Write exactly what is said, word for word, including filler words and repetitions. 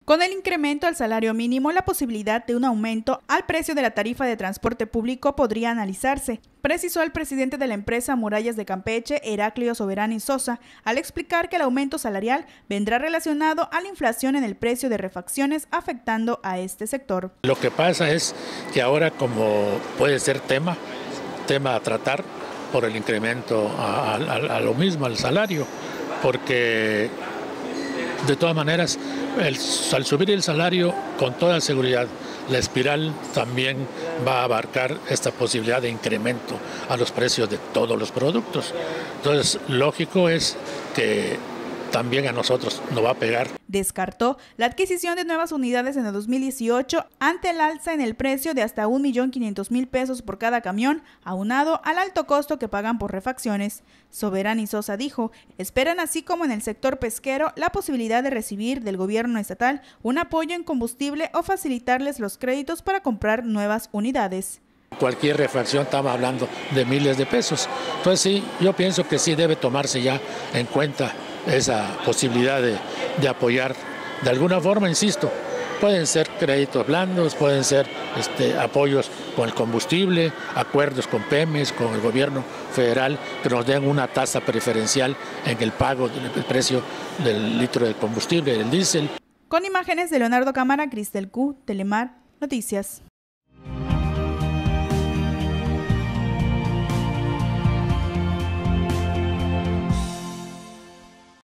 Con el incremento al salario mínimo, la posibilidad de un aumento al precio de la tarifa de transporte público podría analizarse, precisó el presidente de la empresa Murallas de Campeche, Heraclio Soberani Sosa, al explicar que el aumento salarial vendrá relacionado a la inflación en el precio de refacciones, afectando a este sector. Lo que pasa es que ahora, como puede ser tema, tema a tratar por el incremento a, a, a lo mismo, al salario, porque de todas maneras, el, al subir el salario, con toda seguridad, la espiral también va a abarcar esta posibilidad de incremento a los precios de todos los productos. Entonces, lógico es que también a nosotros nos va a pegar. Descartó la adquisición de nuevas unidades en el dos mil dieciocho ante el alza en el precio de hasta un millón quinientos mil pesos por cada camión, aunado al alto costo que pagan por refacciones. Soberani Sosa dijo, esperan así como en el sector pesquero la posibilidad de recibir del gobierno estatal un apoyo en combustible o facilitarles los créditos para comprar nuevas unidades. Cualquier refacción estamos hablando de miles de pesos. Entonces sí, yo pienso que sí debe tomarse ya en cuenta esa posibilidad de, de apoyar de alguna forma, insisto, pueden ser créditos blandos, pueden ser este, apoyos con el combustible, acuerdos con Pemex, con el gobierno federal, que nos den una tasa preferencial en el pago del precio del litro de combustible, del diésel. Con imágenes de Leonardo Cámara, Cristel Q, Telemar Noticias.